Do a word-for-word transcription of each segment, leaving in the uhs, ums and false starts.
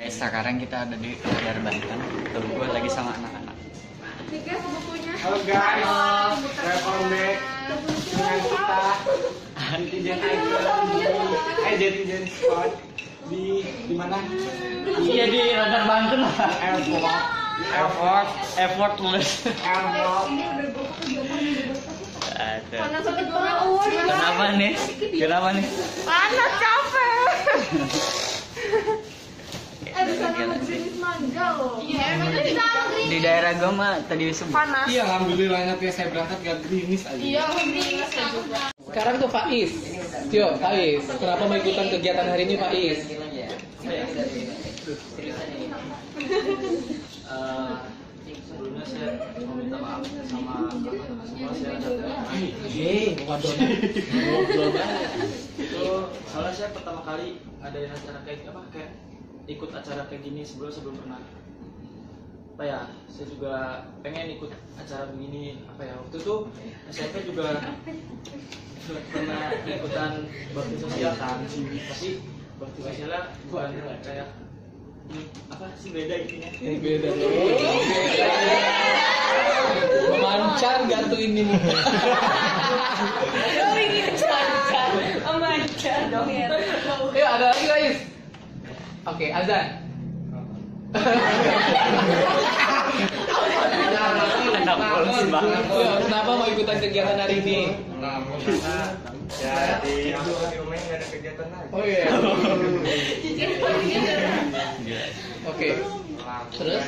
Sekarang kita ada di Layar Banten. Tuh, gue lagi sama anak-anak. Halo guys, welcome back dengan kita Netizen Icon eh Netizen Spot di di mana? Iya di Layar Banten lah. Airport, airport, Effortless. airport. Aduh. Kenapa nih? Kenapa nih? Panas, capek. Eh, bisa ngegerimis manja loh. Iya, emang bisa ngegerimis. Di daerah gue mah tadi sempat. Panas. Iya, alhamdulillahnya tiap saya berangkat gak gerimis aja. Iya, ngegerimis juga. Sekarang tuh Faiz. Tio, Faiz. Kenapa mau ikutan kegiatan hari ini Faiz? Sebelumnya saya mau minta maaf sama kakak-kakak semua, saya ada Hei, ngobrol ngobrol banget. itu soalnya saya pertama kali ada acara kayak apa kayak ikut acara kayak gini sebelum sebelum pernah apa ya, saya juga pengen ikut acara begini apa ya, waktu itu S M P juga pernah ikutan bakti sosial kan, tapi bakti sosialnya bukan kayak hmm, apa sih beda intinya. Ini beda loh. Memancar gak tuh ini muka? Oh, ingin mancar. Oh, mancar dong ya. Yuk, ada lagi guys. Oke, azan. Yuk, kenapa mau ikutan kegiatan hari ini? Jadi aku di rumah nggak ada kegiatan lagi. Oh iya. Oke. Terus?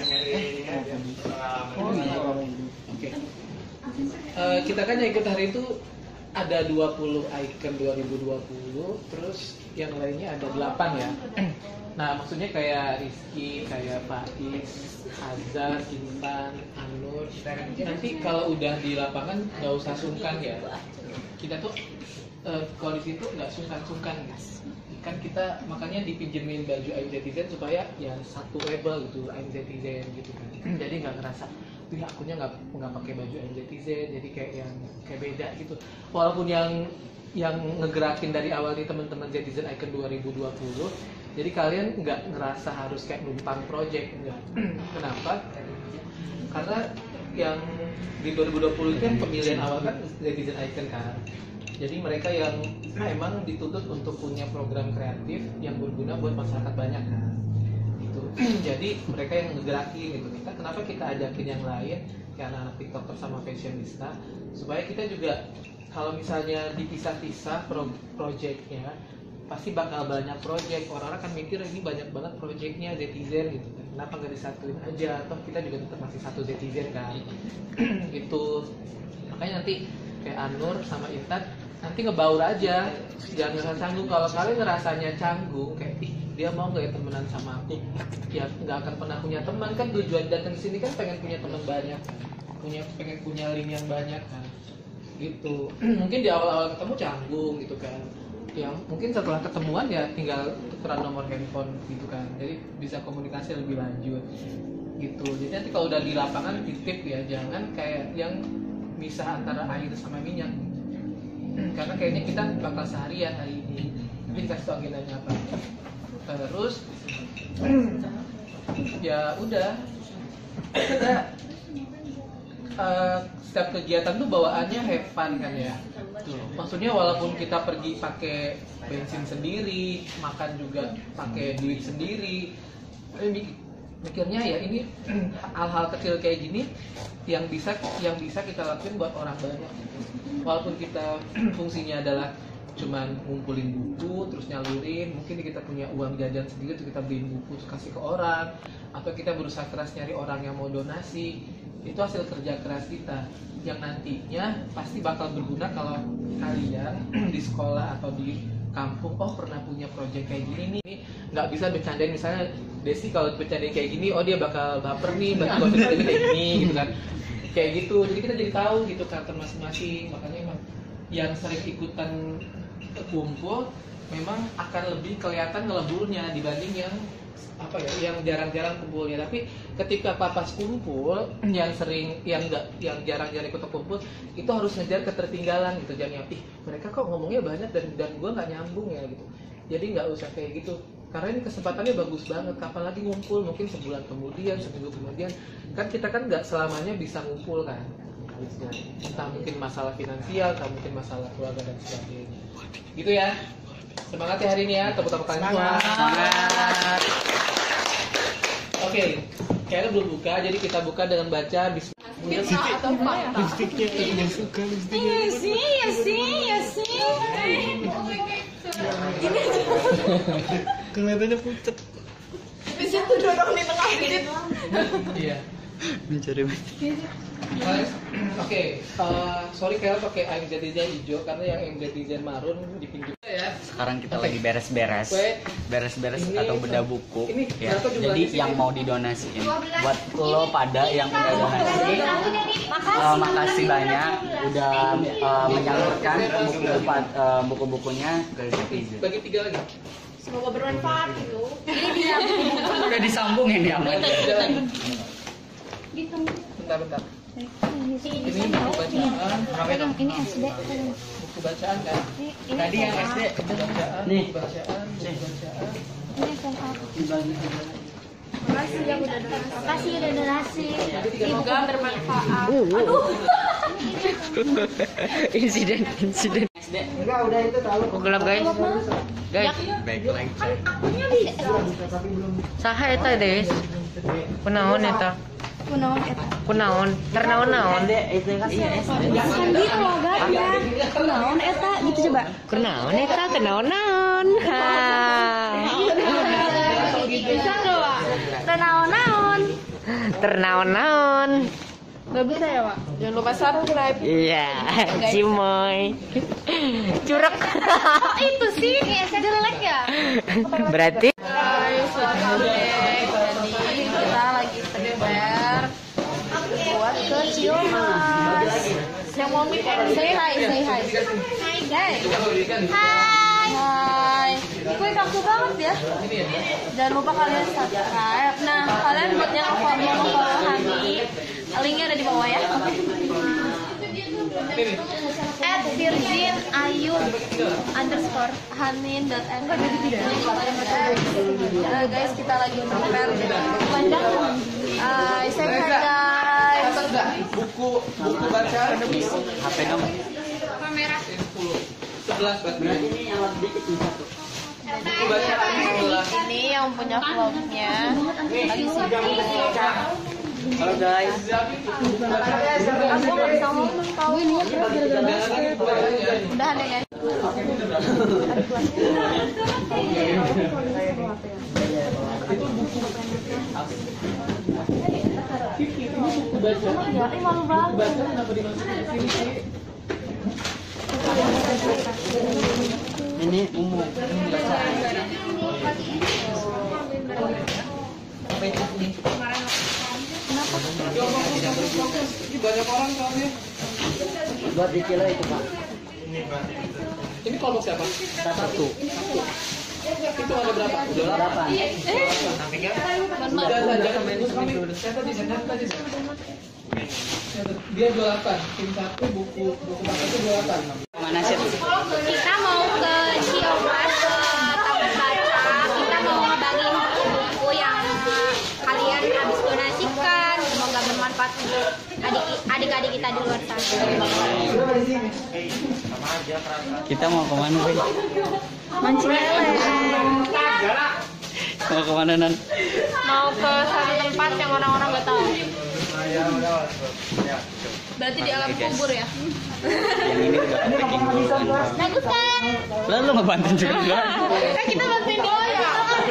Oke. Eh, kita kan yang ikut hari itu ada dua puluh icon dua ribu dua puluh, terus yang lainnya ada delapan ya. Nah, maksudnya kayak Rizky, kayak Faiz, Azhar, Intan, Anur. Nanti kalau udah di lapangan nggak usah sungkan ya. Kita tuh eh, kalau di situ nggak sungkan-sungkan guys. Kan kita makanya dipinjemin baju I'm Zetizen supaya ya satu label gitu I'm Zetizen gitu kan. Jadi nggak ngerasa tuh akunnya nggak nggak pakai baju I'm Zetizen, jadi kayak yang kayak beda gitu. Walaupun yang yang ngegerakin dari awal di teman-teman Zetizen Icon dua ribu dua puluh, jadi kalian nggak ngerasa harus kayak numpang project enggak. Kenapa? Karena yang di dua ribu dua puluh itu kan pemilihan awal kan Zetizen Icon kan. Jadi mereka yang memang dituntut untuk punya program kreatif yang berguna buat masyarakat banyak kan. Gitu. Jadi mereka yang ngegerakin gitu. Kita kenapa kita ajakin yang lain kayak anak-anak TikToker sama fashionista supaya kita juga kalau misalnya dipisah-pisah pro projectnya pasti bakal banyak project. Orang-orang kan mikir ini banyak banget projectnya Zetizen gitu kan. Kenapa nggak disatuin aja? Atau kita juga tetap masih satu Zetizen kan. Gitu. Makanya nanti kayak Anur sama Intan nanti ngebaur aja, jangan ngerasa canggung. Kalau kalian ngerasanya canggung kayak ih dia mau nggak ya temenan sama aku, ya nggak akan pernah punya teman kan. Tujuan datang ke sini kan pengen punya teman banyak kan, punya pengen punya link yang banyak kan gitu. Mungkin di awal-awal ketemu canggung gitu kan, yang mungkin setelah ketemuan ya tinggal tukeran nomor handphone gitu kan, jadi bisa komunikasi lebih lanjut gitu. Jadi nanti kalau udah di lapangan titip ya jangan kayak yang misah antara air sama minyak, karena kayaknya kita bakal seharian hari ini. Nanti dikasih tau agendanya apa. Terus ya udah kita uh, setiap kegiatan tuh bawaannya have fun kan ya. Tuh. Maksudnya walaupun kita pergi pakai bensin sendiri, makan juga pakai duit sendiri, mikirnya ya ini hal-hal kecil kayak gini yang bisa yang bisa kita lakuin buat orang banyak. Walaupun kita fungsinya adalah cuman ngumpulin buku terus nyalurin, mungkin kita punya uang jajan sendiri terus kita beliin buku terus kasih ke orang, atau kita berusaha keras nyari orang yang mau donasi, itu hasil kerja keras kita yang nantinya pasti bakal berguna kalau kalian di sekolah atau di kampung oh pernah punya project kayak gini nih. Nggak bisa bercandain misalnya Desi kalau bercandain kayak gini oh dia bakal baper nih berarti konsepnya kayak gini gitu kan, kayak gitu. Jadi kita jadi tahu gitu karakter masing-masing. Makanya emang yang sering ikutan kumpul memang akan lebih kelihatan ngeleburnya dibanding yang apa ya yang jarang-jarang kumpulnya. Tapi ketika papas kumpul yang sering yang enggak yang jarang-jarang ikut kumpul itu harus ngejar ketertinggalan gitu, jangan yang ih mereka kok ngomongnya banyak dan dan gue nggak nyambung ya gitu. Jadi nggak usah kayak gitu. karena ini kesempatannya bagus banget. Kapan lagi ngumpul? Mungkin sebulan kemudian, seminggu kemudian. Kan kita kan nggak selamanya bisa ngumpul kan. Entah mungkin masalah finansial, entah mungkin masalah keluarga dan sebagainya. Gitu ya. Semangat ya hari ini ya. Tepuk tangan semua. Semangat. Oke, kayaknya belum buka, jadi kita buka dengan baca Bismillah. Atau fakta? Lipstiknya yang suka lipstiknya. Iya sih, iya sih, iya sih. Kelihatannya pucet. Di situ dorong di tengah gitu. Iya. Mencari. Guys, oke, eh, sorry kalau pakai air netizen hijau karena yang air netizen marun di pinggir ya. Sekarang kita Oke. lagi beres-beres, Oke. beres-beres Ini- atau bedah buku. ini Ya. berapa jumlahnya Jadi sih? yang mau didonasiin, buat lo pada yang udah donasi, eh, makasih banyak udah eh, menyalurkan buku eh, buku-bukunya ke netizen. Bagi tiga lagi. Semoga bermanfaat gitu. Udah disambungin ya, Mat. Bentar, bentar. Ini buku bacaan. Ini S D. Buku bacaan kan? Ini Tadi yang S D. Buku bacaan, Nih. buku bacaan, buku bacaan. Ini S M A. Makasih yang udah donasi. Makasih udah donasi. Semoga bermanfaat. insiden insiden Enggak, udah itu terlalu kok gelap guys guys Baik lagi. saha eta des kunaon eta Kunaon eta? kunaon ternaon naon Iya, S D. Kan gitu logat ya. Kunaon eta gitu coba. kunaon eta kunaon naon ha Bisa nggak, Wak? Kunaon-naon. ternaon naon Nggak bisa ya, Wak? Jangan lupa subscribe. iya cimoy curek Oh itu sih jelek ya. berarti Guys, welcome back. Jadi kita lagi prepare buat ke Ciumas. Yang mau meet and say hi, say hi. Hai guys. Hai. Hai. Gue kaku banget ya. Jangan lupa kalian subscribe. Nah, kalian buat yang mau follow Hani, linknya ada di bawah ya. At Virgin Ayu underscore Hanin dot n. Nah guys, kita lagi prepare panjang. Uh, say hi guys. Catat nggak? Buku buku bacaan ada buku. H P dong. Kamera. sepuluh. sebelas berarti. Buku bacaan sebelas. Ini yang punya vlognya lagi sibuk. Halo guys. Aku nggak bisa ngomong tahu. Udahan ya guys. Buku bacaan. Jadi malu banget. Bacaan kenapa dimasukin ke sini sih? Ini umum bacaan. Ini banyak orang soalnya. Buat di kilo itu Pak. Ini kelompok siapa? Satu. Itu ada berapa? Delapan. Jangan jangan terus kami. Catat di sana tadi. Dia dua puluh delapan. Tim satu buku buku bacaan itu dua puluh delapan. Mana sih? Kita mau ke Ciumas ke taman baca. Kita mau ngebagiin buku yang kalian habis donasikan. Semoga bermanfaat untuk adik- adik-adik kita di luar sana. Kita mau kemana, Ben? Mancing lele. Mau kemana, Nan? Mau ke satu tempat yang orang-orang nggak tahu. Berarti di alam kubur ya. Yang ini udah packing duluan. Bagus kan? Lalu ngebantuin juga enggak? Kan kita bantuin dia ya.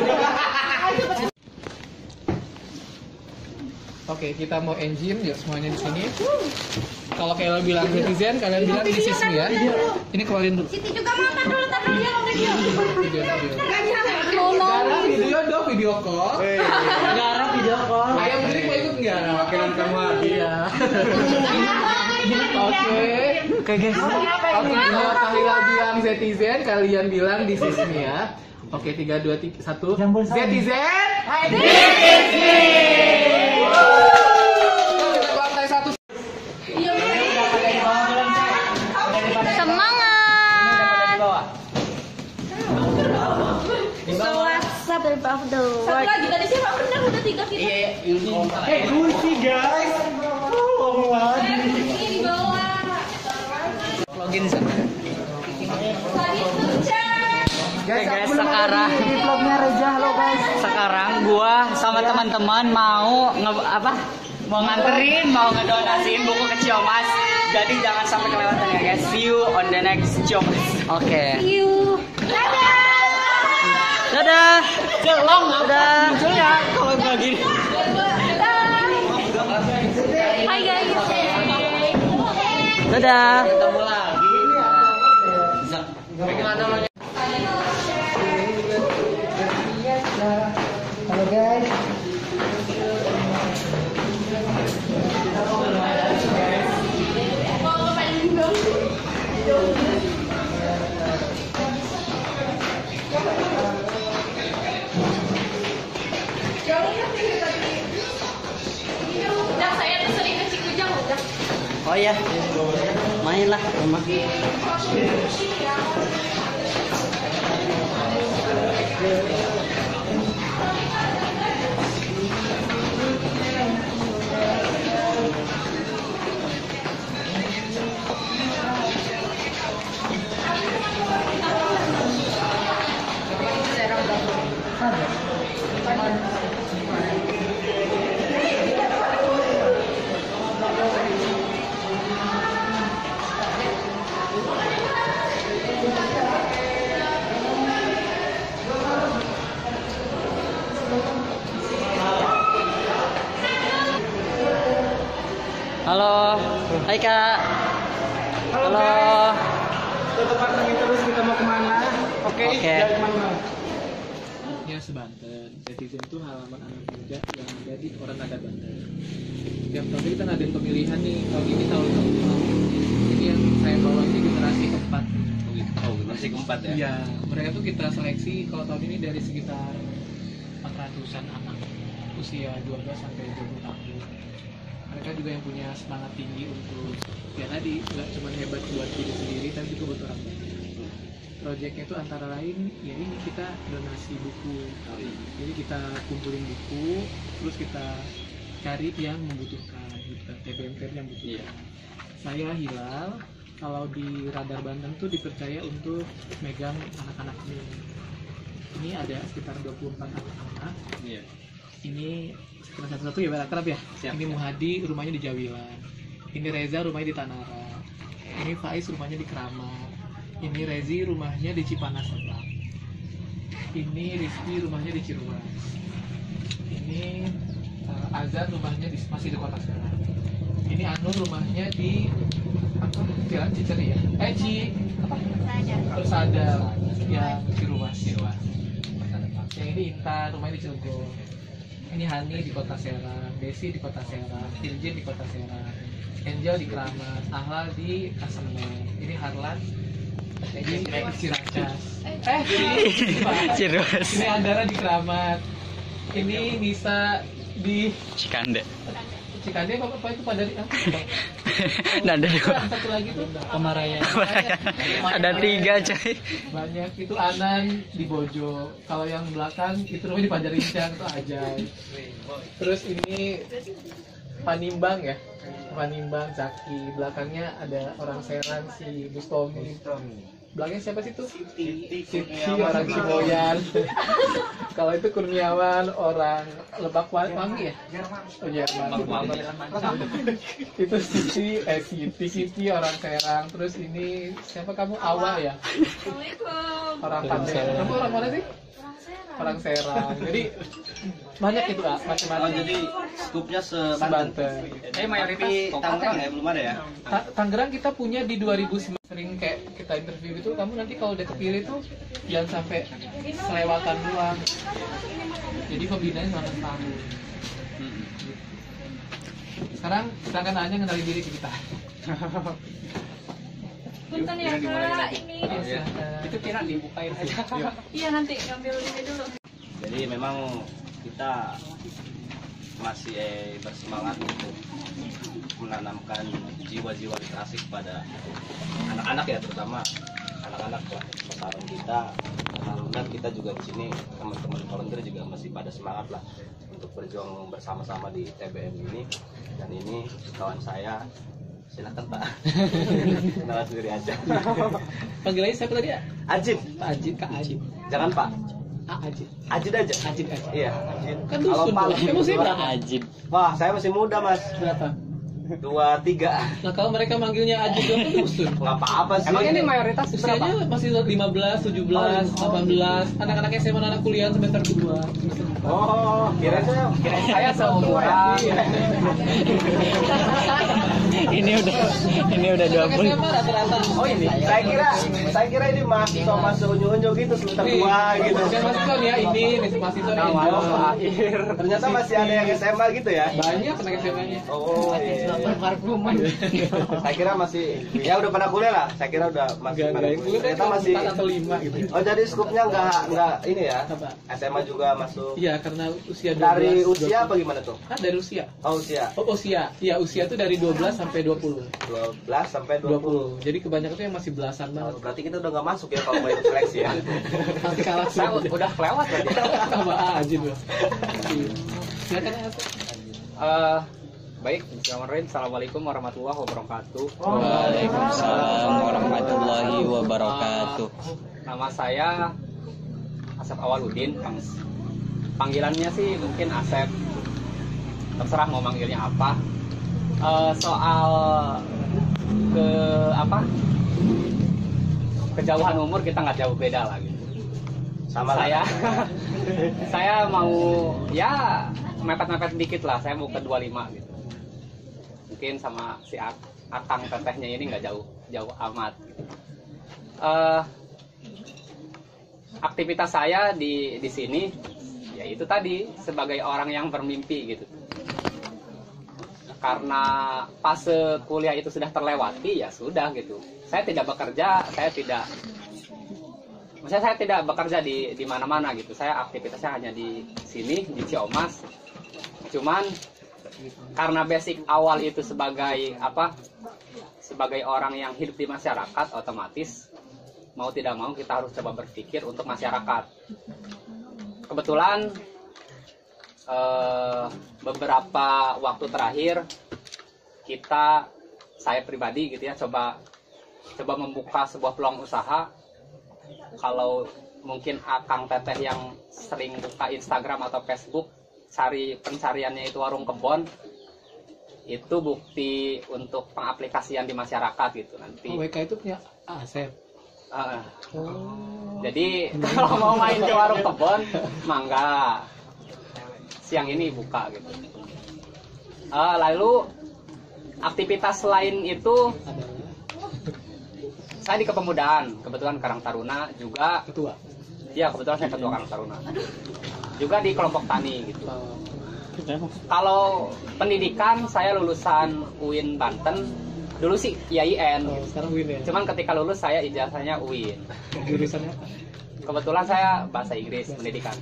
Oke, kita mau engine yuk semuanya di sini. Kalau kalian bilang netizen, kalian bilang di sini ya. Ini keluarin dulu. Siti juga mau tar dulu, tar dulu dia mau video. Video video. Tolong. Gara video dong, video call. Gara video call. Ayam sendiri mau ikut nggak? Wakilan kamu Iya. Oke. Oke, guys. Oke, kalau kalian bilang netizen, kalian bilang di sini ya. Oke, tiga, dua, tiga, satu. Netizen. Kita lantai satu. Semangat. Di bawah. Puasa trip of the Satu world. lagi tadi siapa? Benar udah tiga kita. Iya, yang kompak. Eh, kunci guys. Tolonglah. Ini di bawah. Login sana. Tadi sukses. Guys, guys, sekarang Di vlognya Reza, halo guys. sekarang gua sama teman-teman mau nge apa? Mau nganterin, mau ngedonasiin buku ke Ciomas. Jadi jangan sampai kelewatan ya guys. See you on the next Ciomas. Oke. See you. Dadah. Dadah. Jelong Dadah. Munculnya kalau nggak gini. Hai guys. Dadah. Ketemu lagi. Halo guys. Udah saya tuh sering ke Cikujang udah. Oh ya. Mainlah rumah. Halo. Hai Kak. Halo. Tetap pantengin terus kita mau kemana? Oke. Oke. Jangan kemana-mana. Ya sebanten. Netizen itu halaman anak muda yang ada di Orang Adat Banten. Tiap tahun kita ngadain pemilihan nih. Tahun ini tahun keempat. Jadi yang saya bawa ini generasi keempat. Oh, generasi keempat ya? Iya. Mereka tuh kita seleksi kalau tahun ini dari sekitar empat ratusan anak usia dua belas sampai dua puluh tahun. Mereka juga yang punya semangat tinggi untuk ya tadi nggak cuma hebat buat diri sendiri tapi juga buat orang lain. Proyeknya itu antara lain ya ini kita donasi buku. Jadi kita kumpulin buku, terus kita cari yang membutuhkan, gitu, T B M T yang membutuhkan. Saya Hilal, kalau di Radar Banten tuh dipercaya untuk megang anak-anak ini. Ini ada sekitar dua puluh empat anak-anak. Iya. Ini sekitar satu-satu ya Barat Kerap ya. Siap. Ini Muhadi rumahnya di Jawilan. Ini Reza rumahnya di Tanara. Ini Faiz rumahnya di Keramat. Ini Rezi rumahnya di Cipanas Sebelah. Ini Rizky rumahnya di Ciruas. Ini uh, Azhar rumahnya di, masih di Kota Serang. Ini Anur rumahnya di apa? Jalan Ciceri ya? Eh Ci apa? Persada yang Ciruas. Ciruas. Yang ini Intan rumahnya di Cilegon. Ini Hani di Kota Serang, Desi di Kota Serang, Tirjin di Kota Serang, Angel di Keramat, Ahlal di Kasemen. Ini Harlan di Ciracas. Eh, Ciracas. Ini Andara di Keramat. Ini Nisa di Cikande. Cikande apa, apa itu pada di apa? Nada dua. Satu lagi tuh Pemaraya. Ada tiga coy. banyak itu Anan di Bojo. Kalau yang belakang itu rumahnya di Panjarincang itu Ajay. Terus ini Panimbang ya, Panimbang Zaki. Belakangnya ada orang Serang si Bustomi. Belakangnya siapa sih tuh? Siti orang Ciboyan. Kalau itu Kurniawan orang Lebak Wangi ya? Oh Jerman. Itu Siti, eh Siti, Siti orang Serang. Terus ini siapa kamu? Awal ya? Assalamualaikum. Orang Pandai. Kamu orang mana sih? Orang Serang. Jadi banyak itu ah, macam-macam. Jadi skupnya Banten. sebanten. Eh mayoritas Tangerang ya belum ada ya? Ta- Tangerang kita punya di dua ribu sembilan. Sering kayak kita interview itu, kamu nanti kalau udah kepilih tuh jangan sampai selewatan doang. Jadi pembinaan selama setahun. Sekarang silakan nanya kenalin diri ke kita. Punten ya Kak, ini. Iya, itu kira dibukain aja. Iya nanti ngambil ini dulu. Jadi memang kita masih eh, bersemangat untuk menanamkan jiwa-jiwa literasi kepada anak-anak ya, terutama anak-anak lah sasaran kita. Dan kita juga di sini teman-teman volunteer juga masih pada semangat lah untuk berjuang bersama-sama di T B M ini. Dan ini kawan saya, silakan Pak. Kenalan sendiri aja. Panggilannya siapa tadi ya? Ajib. Pak Ajib, Kak Ajib. Jangan Pak. Ah, Ajib. Ajib aja. Ajib aja. Iya. Ajib. Kan Kalau dusun Pak dong. Kamu sih berapa? Ajib. Wah, saya masih muda Mas. Berapa? Dua tiga. Nah kalau mereka manggilnya Ajib dong kan dusun. Nggak apa-apa sih. Emang ini mayoritas berapa? Usianya masih lima belas, tujuh belas, delapan belas. Anak-anak S M A, anak kuliah semester dua. Oh, kira saya Kira saya seumuran. Ini udah ini udah dua Anak puluh. S M A rata-rata. Oh ini, saya kira saya kira ini mahasiswa masuk unyu-unyu gitu semester dua gitu. Bukan mahasiswa nih ya, ini nih mahasiswa nih. Awal akhir. Ternyata masih ada yang S M A gitu ya? Banyak anak S M A-nya. Oh, iya. Saya kira masih, ya udah pada kuliah lah. Saya kira udah masih Enggak, pada enggak. kuliah. Ternyata masih. empat atau lima gitu. Oh jadi skupnya nggak nggak ini ya? Apa? S M A juga masuk. Iya, karena usia dua belas. Dari usia dua puluh. apa gimana tuh? Ah, dari usia. Oh usia. Oh, usia. Iya, usia tuh dari dua belas sampai dua puluh. dua belas sampai dua dua puluh. puluh. Jadi kebanyakan tuh yang masih belasan Oh, banget. berarti kita udah nggak masuk ya kalau mau ikut seleksi ya? Pasti kalah Saya udah kelewat tadi. sama aja dulu. Silakan ya. Eh, baik, bismillahirrahmanirrahim. Assalamualaikum warahmatullahi wabarakatuh. Waalaikumsalam warahmatullahi wabarakatuh. Nama saya Asep Awaludin. Pang- Panggilannya sih mungkin Asep. Terserah mau manggilnya apa. Eh, soal ke apa? Kejauhan umur kita nggak jauh beda lah gitu. Sama lah. Saya saya mau ya mepet-mepet dikit lah. Saya mau ke dua puluh lima gitu. Mungkin sama si Ak- akang tetehnya ini nggak jauh jauh amat. Eh, aktivitas saya di di sini ya itu tadi sebagai orang yang bermimpi gitu. Karena fase kuliah itu sudah terlewati ya sudah gitu. Saya tidak bekerja, saya tidak maksudnya saya tidak bekerja di di mana-mana gitu. Saya aktivitasnya hanya di sini di Ciomas. Cuman karena basic awal itu sebagai apa? Sebagai orang yang hidup di masyarakat, otomatis mau tidak mau kita harus coba berpikir untuk masyarakat. Kebetulan eh, beberapa waktu terakhir kita, saya pribadi gitu ya, coba coba membuka sebuah peluang usaha. Kalau mungkin akang teteh yang sering buka Instagram atau Facebook, cari pencariannya itu warung kebon, itu bukti untuk pengaplikasian di masyarakat gitu nanti. Oh, W K itu punya Asep. Uh, Oh. jadi kalau mau main ke warung kebon, mangga. Siang ini buka gitu. Uh, lalu aktivitas lain itu Adalah saya di kepemudaan, kebetulan Karang Taruna juga. ketua. Ya kebetulan saya ketua Karang Taruna. Juga di kelompok tani gitu. Oh. Kalau pendidikan saya lulusan U I N Banten. Dulu sih I A I N. Oh, sekarang Win ya. Cuman ketika lulus saya ijazahnya U I N. Jurusannya apa? Kebetulan saya bahasa Inggris pendidikan.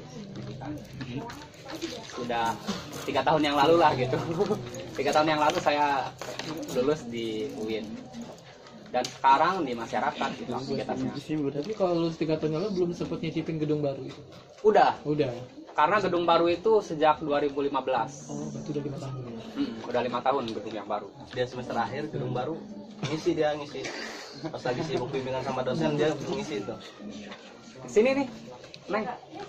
Sudah tiga tahun yang lalu lah gitu. Tiga tahun yang lalu saya lulus di U I N. Dan sekarang di masyarakat gitu aktivitasnya. Tapi kalau lulus tiga tahun lalu belum sempat nyicipin gedung baru itu. Udah, Udah. karena gedung baru itu sejak dua ribu lima belas. Oh, berarti udah lima tahun. Hmm, udah lima tahun gedung yang baru. Dia semester akhir gedung baru ngisi dia ngisi. Pas lagi sibuk bimbingan sama dosen dia ngisi itu. Sini nih, Neng.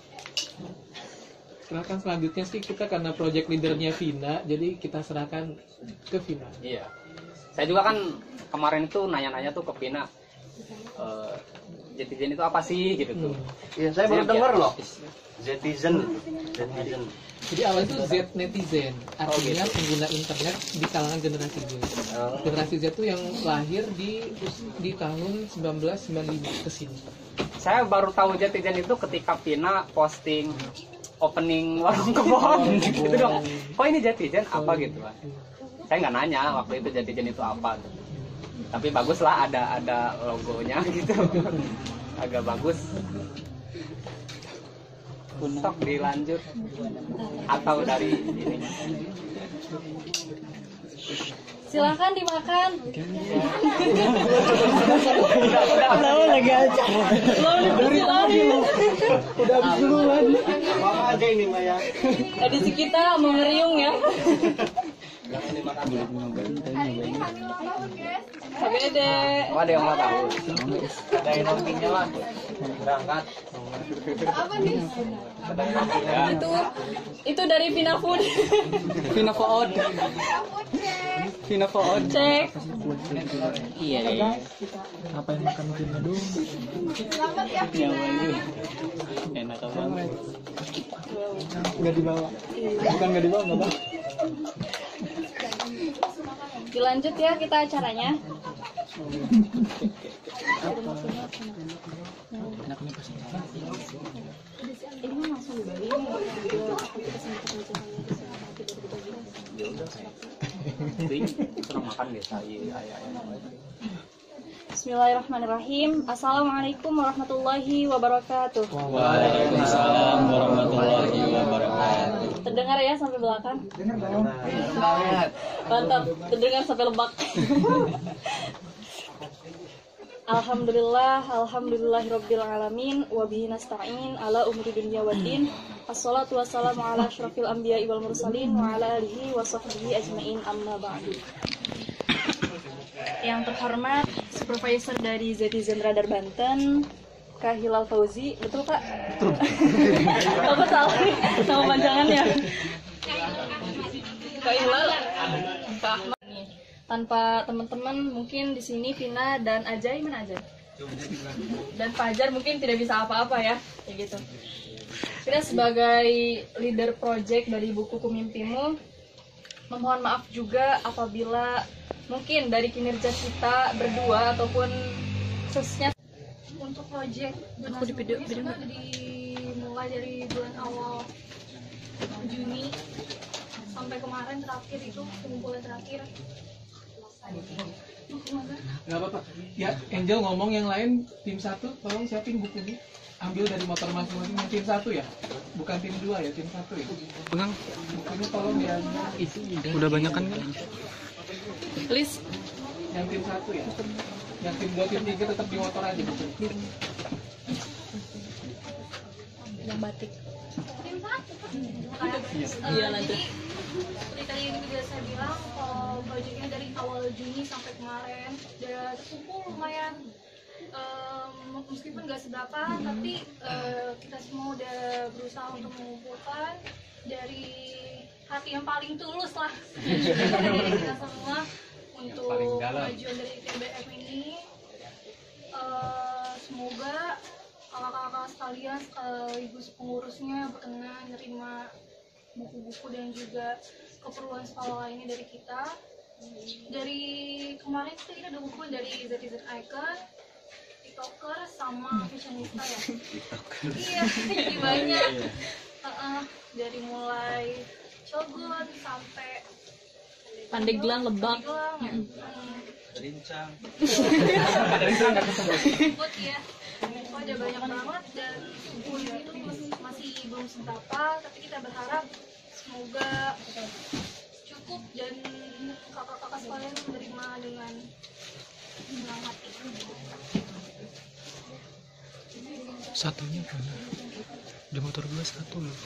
Silakan selanjutnya sih kita karena project leadernya Vina, jadi kita serahkan ke Vina. Iya. Saya juga kan kemarin itu nanya-nanya tuh ke Vina. Eh, Jetizen itu apa sih gitu tuh. Iya, saya baru Saya dengar biar- loh. Zetizen, Zetizen. Jadi awal itu Z netizen, artinya gitu. pengguna internet di kalangan generasi Z. Oh. Generasi Z itu yang lahir di di tahun seribu sembilan ratus sembilan puluh lima ke sini. Saya baru tahu Jetizen itu ketika Vina posting opening warung kebon gitu dong. Kok ini Jetizen apa gitu lah. Saya nggak nanya waktu itu Jetizen itu apa. Tapi bagus lah ada ada logonya gitu. Agak bagus. Stok dilanjut atau dari ini. Silakan dimakan. Tahu lagi aja. Dari tadi Udah habis duluan. Mama aja ini Maya. edisi kita mengeriung ya. Beda. Oh, ada yang ulang tahun. Ada yang nongkinya lah. Berangkat. Itu itu dari Vina Food. Vina Food. Vina Food. Cek. Iya deh. Apa yang makan mungkinnya dong? Nyaman. Enak banget. Nggak dibawa. Bukan nggak dibawa, nggak bawa. Dilanjut ya kita acaranya. Senang makan biasa. Iya, iya. Bismillahirrahmanirrahim. Assalamualaikum warahmatullahi wabarakatuh. Waalaikumsalam warahmatullahi wabarakatuh. Terdengar ya sampai belakang? Banget. Mantap, terdengar sampai Lebak. Alhamdulillah, alhamdulillahirabbil alamin wa bihi nasta'in ala umuri dunya waddin. Assalatu wassalamu ala asyrafil anbiya'i wal mursalin wa ala alihi wa sahbihi ajmain, amma ba'du. Yang terhormat supervisor dari Zetizen Radar Banten, Kak Hilal Fauzi, betul Kak? Apa salah nama panjangannya? Kak Hilal, Kak Ahmad nih. Tanpa teman-teman mungkin di sini Vina dan Ajay, mana Ajay? Dan Fajar mungkin tidak bisa apa-apa ya, kayak gitu. Kita sebagai leader project dari buku Kumimpimu, memohon maaf juga apabila mungkin dari kinerja kita berdua ataupun khususnya Untuk proyek donasi buku sudah dimulai dari bulan awal Juni sampai kemarin terakhir itu pengumpulan terakhir. Gak apa-apa. Ya, Angel ngomong yang lain, tim satu, tolong siapin bukunya. Ambil dari motor masing-masing, yang tim satu ya? Bukan tim dua ya, tim satu ya? Pegang. Bukunya tolong diambil. Udah banyak kan kan? list Yang tim satu ya? Yang tim dua, tim tiga tetap di motor aja bukunya. yang batik. Tim satu kan? Iya, lanjut. Seperti tadi yang juga saya bilang, kalau proyeknya dari awal Juni sampai kemarin udah terkumpul lumayan. Um, meskipun nggak seberapa, tapi uh, kita semua udah berusaha untuk mengumpulkan dari hati yang paling tulus lah dari kita semua untuk kemajuan dari T B M ini. Uh, semoga kakak-kakak sekalian sekaligus pengurusnya berkenan menerima buku-buku dan juga keperluan sekolah lainnya dari kita. Dari kemarin kita kita ada buku dari Zetizen Icon, TikToker sama fashionista ya. Iya, jadi banyak. Uh-uh, dari mulai Cogon sampai Pandeglang, Lebak. Pandeglang, ya. Hmm. Rincang. Ikut ya. Oh, ada banyak banget dan buku itu masih, masih belum seberapa, tapi kita berharap semoga cukup dan kakak-kakak sekalian menerima dengan senang hati. Satunya mana? Di motor gua satu loh.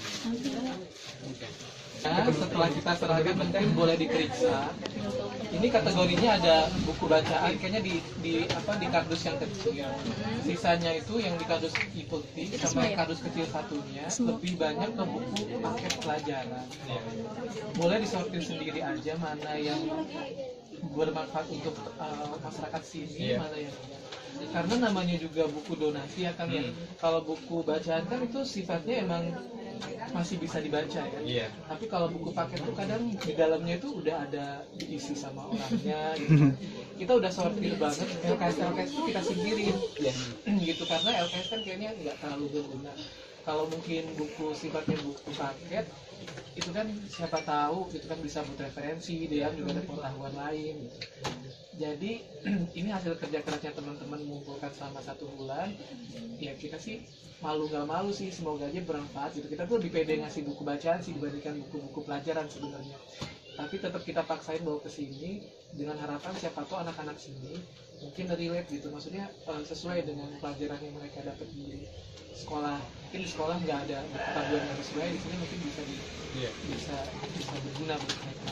Nah, setelah kita serahkan mungkin boleh diperiksa. Ini kategorinya ada buku bacaan, kayaknya di di apa di kardus yang kecil. Sisanya itu yang di kardus e-putih sama yang kardus kecil satunya lebih banyak ke buku paket pelajaran. Boleh disortir sendiri aja mana yang bermanfaat untuk uh, masyarakat sini, mana yang karena namanya juga buku donasi ya kan ya. Kalau buku bacaan kan itu sifatnya emang masih bisa dibaca ya. Iya. Tapi kalau buku paket tuh kadang di dalamnya itu udah ada diisi sama orangnya gitu. Kita udah sortir banget, L K S L K S itu kita singkirin gitu karena L K S kan kayaknya nggak terlalu berguna. Kalau mungkin buku sifatnya buku paket itu kan siapa tahu itu kan bisa buat referensi, dia juga ada pengetahuan lain gitu. Jadi ini hasil kerja kerasnya teman-teman mengumpulkan selama satu bulan. Ya kita sih malu nggak malu sih, semoga aja bermanfaat gitu. Kita tuh lebih pede ngasih buku bacaan sih dibandingkan buku-buku pelajaran sebenarnya. Tapi tetap kita paksain bawa ke sini dengan harapan siapa tahu anak-anak sini mungkin relate gitu, maksudnya uh, sesuai dengan pelajaran yang mereka dapat di sekolah. Mungkin di sekolah nggak ada pengetahuan yang sesuai, di sini mungkin bisa di, yeah. bisa bisa berguna buat mereka.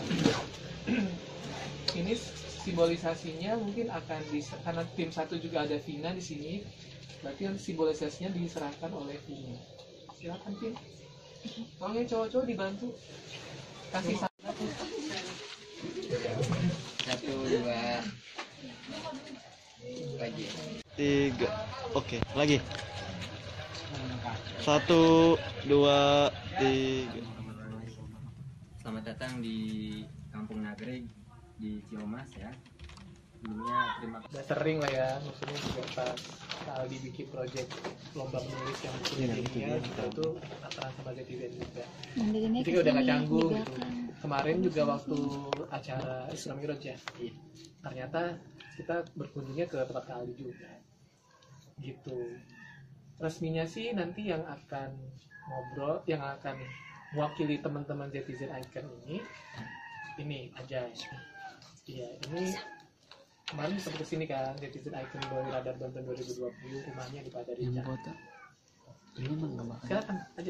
Ini simbolisasinya mungkin akan di, karena tim satu juga ada Vina di sini, berarti simbolisasinya diserahkan oleh Vina. Silakan Vin, tolong yang cowok-cowok dibantu kasih satu satu dua lagi tiga, oke lagi satu dua tiga. Selamat datang di Kampung Nagreg di Ciomas ya. Sebelumnya terima kasih. Udah sering lah ya, maksudnya juga pas Aldi bikin project lomba menulis yang bukunya dirinya kita tuh acara sama Jatizen juga. Jadi udah gak canggung gitu. Kemarin juga waktu acara Isra Miraj ya, ternyata kita berkunjungnya ke tempat Aldi juga. Gitu. Resminya sih nanti yang akan ngobrol, yang akan mewakili teman-teman Jatizen Icon ini, ini aja. Iya, ini kemarin sempat kesini kan, Jatizen Icon Boy Radar Banten dua ribu dua puluh, rumahnya di Padarica. Ini emang nggak makan. Silakan aja.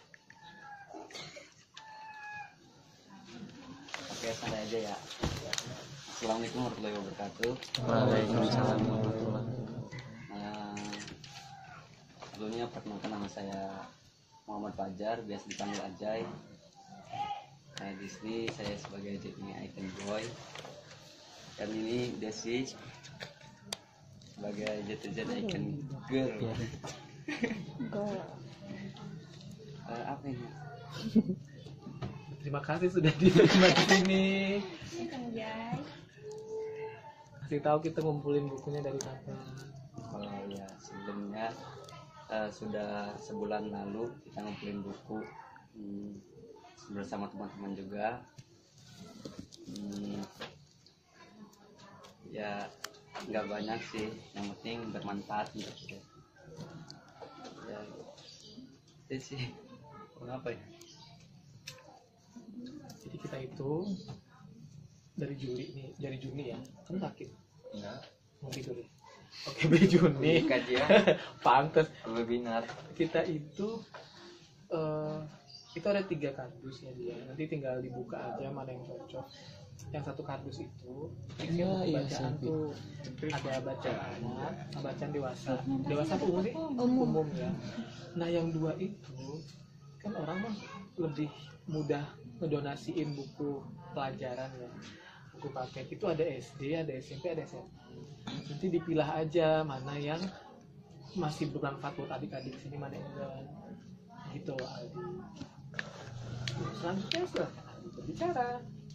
oke santai aja ya. Assalamualaikum warahmatullahi wabarakatuh. Waalaikumsalam warahmatullahi wabarakatuh. Nah, sebelumnya perkenalkan nama saya Muhammad Fajar, biasa dipanggil Ajay. Nah, di sini saya sebagai Jatizen Icon Boy. Dan ini Desi sebagai Jatizen Icon Girl. Girl. Uh, apa ini? Terima kasih sudah diterima di sini. Anjay. Kasih tahu kita ngumpulin bukunya dari kapan. Oh ya, sebelumnya uh, sudah sebulan lalu kita ngumpulin buku hmm, bersama teman-teman juga. Hmm, ya nggak banyak sih, yang penting bermanfaat gitu. Ya itu sih. Kenapa ya? Jadi kita itu dari Juli nih, dari Juni ya. Kamu sakit? Enggak. Mau tidur ya? Oke, dari Juni. Kajian. Pantes. Webinar. Kita itu uh, itu ada tiga kardus ya dia. Nanti tinggal dibuka aja mana yang cocok. Yang satu kardus itu isinya Ya, buku iya, bacaan Sofi. tuh ada bacaan anak, bacaan dewasa. Dewasa tuh umum sih? Umum. Umum ya. Nah yang dua itu kan orang mah lebih mudah ngedonasiin buku pelajaran ya, buku paket itu ada S D, ada S M P, ada S M A. Nanti dipilah aja mana yang masih bermanfaat buat adik-adik sini, mana yang enggak gitu Aldi. Selanjutnya silahkan Aldi berbicara.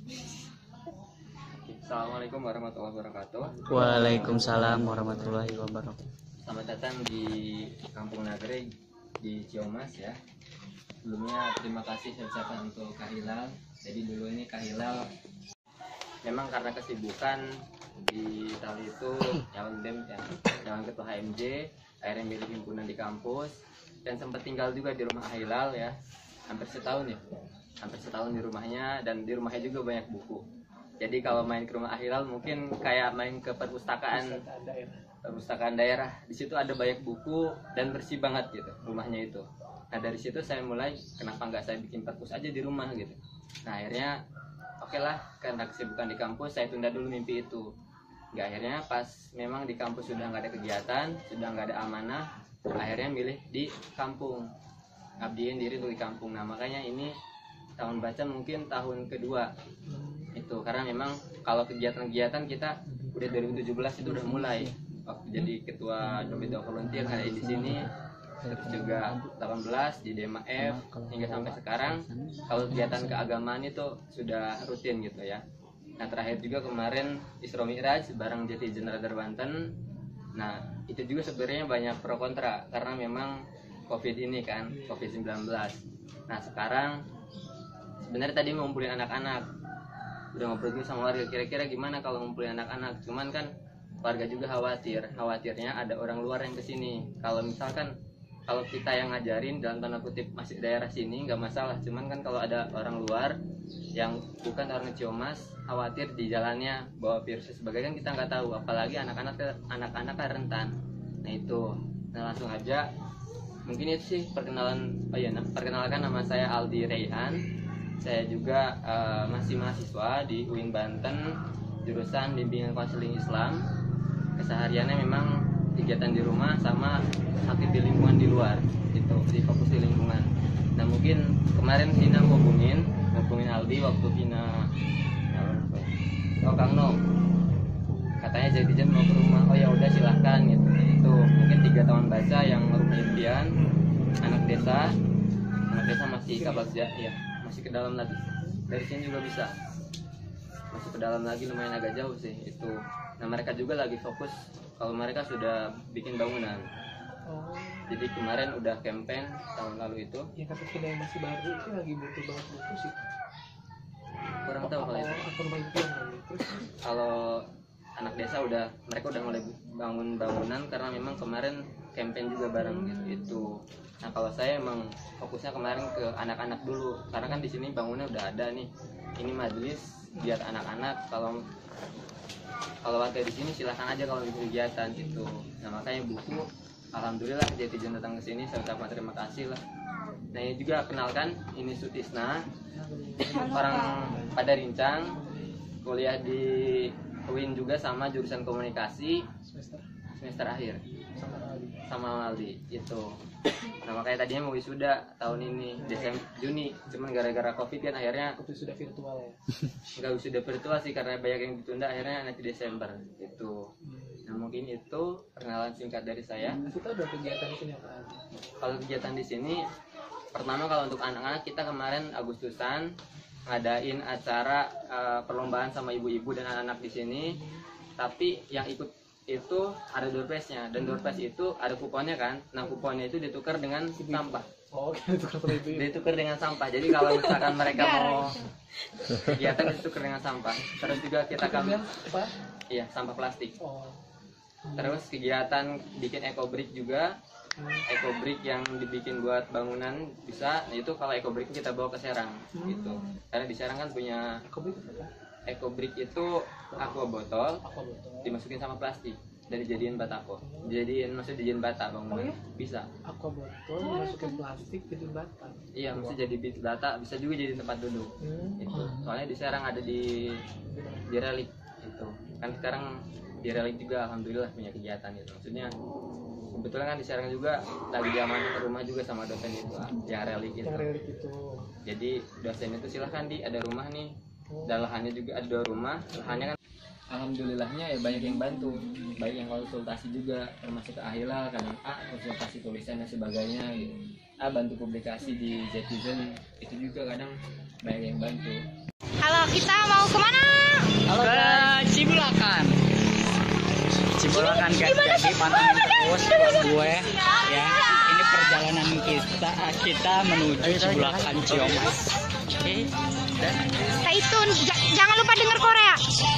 Assalamualaikum warahmatullahi wabarakatuh. Waalaikumsalam warahmatullahi wabarakatuh. Selamat datang di Kampung Nagreg di Ciomas ya. Sebelumnya terima kasih saya ucapkan untuk Kak Hilal. Jadi dulu ini Kak Hilal memang karena kesibukan di tahun itu calon D E M ya, calon ketua H M J, akhirnya milih himpunan di kampus dan sempat tinggal juga di rumah Kak Hilal ya, hampir setahun ya, hampir setahun di rumahnya, dan di rumahnya juga banyak buku. Jadi kalau main ke rumah Kak Hilal mungkin kayak main ke perpustakaan perpustakaan daerah. Di situ ada banyak buku dan bersih banget gitu rumahnya itu. Nah dari situ saya mulai, kenapa nggak saya bikin perpus aja di rumah gitu. Nah akhirnya oke okay lah, karena kesibukan di kampus saya tunda dulu mimpi itu. Nggak, akhirnya pas memang di kampus sudah nggak ada kegiatan, sudah nggak ada amanah, akhirnya milih di kampung, ngabdiin diri untuk di kampung. Nah makanya ini tahun baca mungkin tahun kedua itu, karena memang kalau kegiatan-kegiatan kita udah dua ribu tujuh belas itu udah mulai waktu jadi ketua Dompet Volunteer ada di sini, terus juga delapan belas di D M A F hingga sampai sekarang. Kalau kegiatan keagamaan itu sudah rutin gitu ya. Nah terakhir juga kemarin Isra Miraj bareng Jatizen Radar Banten. Nah itu juga sebenarnya banyak pro kontra karena memang COVID ini kan, COVID sembilan belas. Nah sekarang sebenarnya tadi ngumpulin anak-anak udah ngobrol juga sama warga kira-kira gimana kalau ngumpulin anak-anak, cuman kan warga juga khawatir, khawatirnya ada orang luar yang kesini. Kalau misalkan kalau kita yang ngajarin dalam tanda kutip masih daerah sini nggak masalah, cuman kan kalau ada orang luar yang bukan orang Ciamas khawatir di jalannya bawa virus sebagai, kan kita nggak tahu, apalagi anak-anak anak-anak kan rentan. Nah itu, nah langsung aja mungkin itu sih perkenalan. Oh ya, perkenalkan nama saya Aldi Reyhan, saya juga uh, masih mahasiswa di U I N Banten jurusan bimbingan konseling Islam. Kesehariannya memang kegiatan di rumah sama aktif di lingkungan di luar, itu di fokus di lingkungan. Nah mungkin kemarin Vina ngomongin ngomongin Aldi waktu Vina oh Kang No katanya jadi jam mau ke rumah, oh ya udah silahkan gitu. Itu mungkin tiga tahun baca yang rumah impian anak desa, anak desa masih kapal ya, ya masih ke dalam lagi, dari sini juga bisa masuk ke dalam lagi, lumayan agak jauh sih itu. Nah mereka juga lagi fokus, kalau mereka sudah bikin bangunan. Oh. Jadi kemarin udah campaign tahun lalu itu. Ya kata kita yang masih baru itu lagi butuh banget butuh sih. Kurang tahu kalau itu. Aku impian gitu. Kalau anak desa udah, mereka udah mulai bangun bangunan karena memang kemarin campaign juga bareng gitu itu. Nah kalau saya emang fokusnya kemarin ke anak-anak dulu, karena kan di sini bangunnya udah ada nih. Ini majelis biar anak-anak, kalau kalau warga di sini silahkan aja kalau bikin kegiatan gitu. Nah makanya buku, alhamdulillah Jatijan datang ke sini, saya ucapkan terima kasih lah. Nah ini juga kenalkan, ini Sutisna, orang pada Rincang, kuliah di U I N juga sama jurusan komunikasi Semester semester akhir sama Aldi. sama Aldi itu. Nah makanya tadinya mau wisuda tahun ini Desember Juni, cuman gara-gara Covid kan akhirnya Itu sudah virtual ya. nggak wisuda virtual sih karena banyak yang ditunda, akhirnya nanti Desember itu. Nah mungkin itu perkenalan singkat dari saya. Kita udah kegiatan di sini apa aja? Kalau kegiatan di sini, pertama kalau untuk anak-anak kita kemarin Agustusan ngadain acara uh, perlombaan sama ibu-ibu dan anak-anak di sini. Tapi yang ikut itu ada door prize-nya, dan door prize itu ada kuponnya kan. Nah kuponnya itu ditukar dengan sampah. Oh, ditukar sama ibu. Ditukar dengan sampah. Jadi kalau misalkan mereka mau kegiatan ditukar dengan sampah. Terus juga kita kan, apa? iya sampah plastik. Oh. Terus kegiatan bikin eco brick juga. Eco brick yang dibikin buat bangunan bisa. Nah itu kalau eco brick kita bawa ke Serang gitu. Karena di Serang kan punya Aku itu apa? eco brick itu aqua botol Aku betul. dimasukin sama plastik dan dijadiin batako. Jadiin maksudnya dijadiin bata bangunan. Oh, iya? Bisa. Aku botol masukin plastik jadi bata. Iya, mesti jadi bit bata, bisa juga jadi tempat duduk. Hmm. Itu. Soalnya di Serang ada di di relik itu. Kan sekarang di relik juga alhamdulillah punya kegiatan itu. Maksudnya kebetulan kan di Serang juga lagi zaman ke rumah juga sama dosen itu yang relik itu. Yang relik itu. Jadi dosen itu silahkan di ada rumah nih, dan lahannya juga ada dua rumah. Lahannya kan alhamdulillahnya ya banyak yang bantu, baik yang konsultasi juga termasuk ke Ahilal, kadang A konsultasi tulisan dan sebagainya gitu. A bantu publikasi di Zetizen, itu juga kadang banyak yang bantu. Halo, kita mau kemana? Ke Cibulakan. Cibulakan guys, jadi pantengin terus buat gue ya. Ini perjalanan kita kita menuju Cibulakan Ciamas. Oke. Dan Stay tune. J- jangan lupa denger Korea.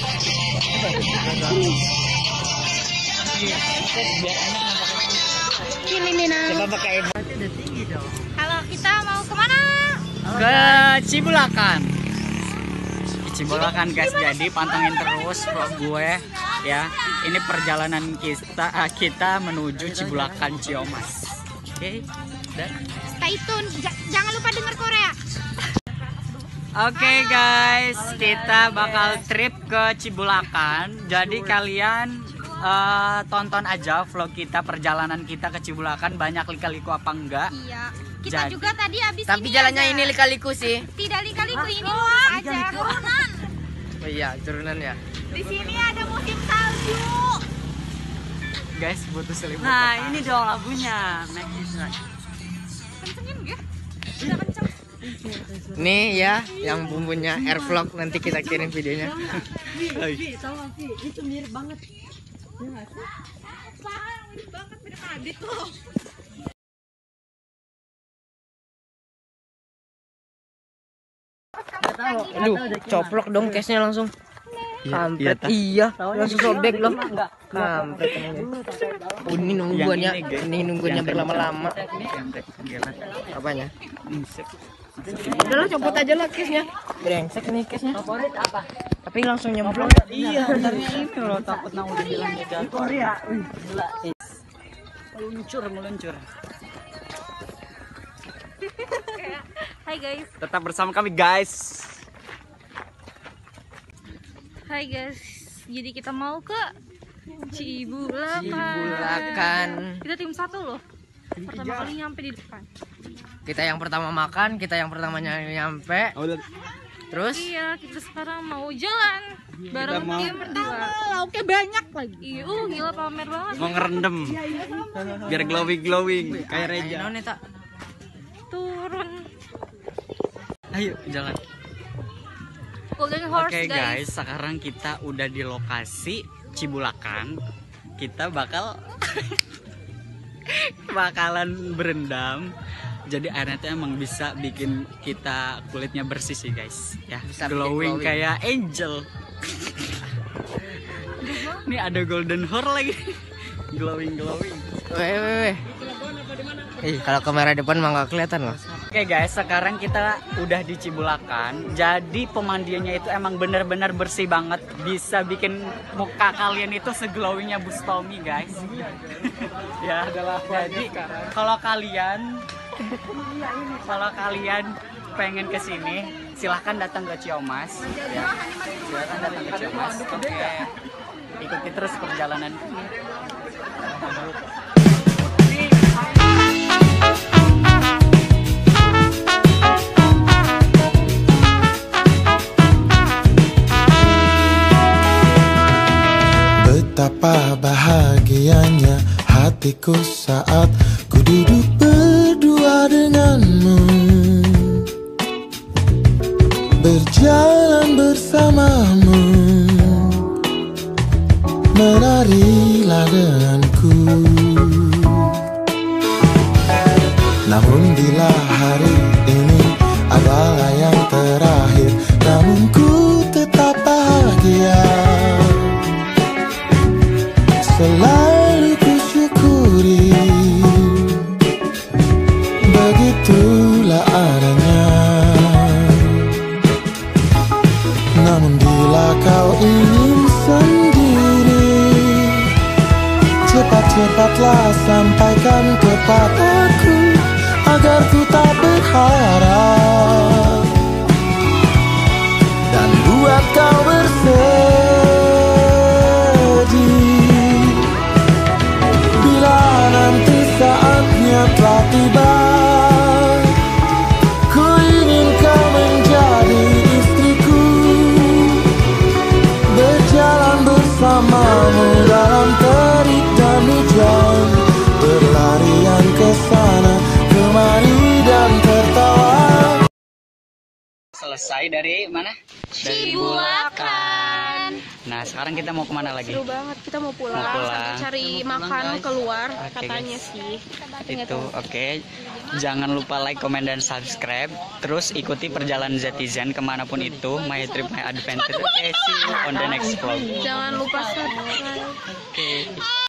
biar enak Ini Nina. coba pakai berarti udah tinggi dong. Halo, kita mau kemana? Ke Cibulakan. Di Cibulakan guys, jadi pantengin terus vlog gue ya. Ini perjalanan kita kita menuju Cibulakan Ciamas. Oke. Dan Stay tune. J- jangan lupa denger Korea. Oke guys, kita bakal trip ke Cibulakan. Jadi kalian uh, tonton aja vlog kita, perjalanan kita ke Cibulakan, banyak lika-liku apa enggak. Iya. Kita Jadi- juga tadi habis Tapi ini jalannya aja. ini lika-liku sih. Tidak lika-liku, ini luas aja. Turunan. Oh iya, turunan ya. Di sini ada musim salju. Guys, butuh selimut. Nah, ini dong lagunya. Make it right. Kencengin gak? Udah kenceng. Nih ya, yang bumbunya Airvlog, nanti kita kirim videonya. Itu mirip banget. Mirip banget, mirip Adit loh. Aduh, coplok dong case-nya langsung. Kampret. Iya, langsung sobek loh. Kampret ini. Oh, ini nungguannya, ini nungguannya berlama-lama. Apanya? Udahlah copot aja lah case-nya. Brengsek nih case-nya. Favorit apa? Tapi langsung nyemplung. Iya, bentarnya ini loh takut nang udah bilang jatuh. Korea. Wih, gila. Meluncur, meluncur. Hai guys. Tetap bersama kami, guys. Hai guys. Jadi kita mau ke Cibulakan. Cibulakan. Kita tim satu loh. Pertama kali nyampe di depan. Kita yang pertama makan, kita yang pertamanya nyampe. Terus? Iya, kita sekarang mau jalan bareng mau- tim berdua. Lauknya banyak lagi. Iya, uh, gila pamer banget. Mau ngerendam. Biar glowing glowing kayak Reja. Ayo, Neta. Turun Ayo jalan. Golden Oke Horse guys, guys. sekarang kita udah di lokasi Cibulakan. Kita bakal bakalan berendam. Jadi airnya tuh emang bisa bikin kita kulitnya bersih sih guys. Ya, Bisa bikin glowing glowing. kayak angel. Ini ada golden horse lagi. Glowing glowing. Weh, weh, weh. Ih, kalau kamera depan mah nggak kelihatan loh. Oke guys, sekarang kita udah di Cibulakan. Jadi pemandiannya itu emang bener-bener bersih banget. Bisa bikin muka kalian itu seglowingnya Bustomi guys. Ya, jadi kalau kalian kalau kalian pengen kesini, silahkan datang ke Ciomas. Ya. Silahkan datang ke Ciomas. Oke, ikuti terus perjalanan ini. Betapa bahagianya hatiku saat ku duduk berdua denganmu, berjalan bersamamu, menarilah denganku. Namun bila hari ini adalah yang terakhir, namun ku tetap bahagia. Selalu ku syukuri, begitulah adanya. Namun bila kau ingin sendiri, cepat-cepatlah sampaikan kepadaku, agar ku tak berharap dan buat kau bersedih. Nanti saatnya telah tiba, ku ingin kau menjadi istriku, berjalan bersamamu dalam terik dan hujan, berlarian ke sana kemari dan tertawa. Selesai dari mana? Dari Cibulakan. Nah, sekarang kita mau kemana lagi? Seru banget, kita mau pulang, Mau pulang. sambil cari Kita mau makan pulang, guys. keluar Oke, katanya guys. sih. Itu oke. Jangan lupa like, comment, dan subscribe. Terus ikuti perjalanan Zetizen kemanapun itu. My trip, my adventure. Oke, see you on the next vlog. Jangan lupa subscribe. Oke.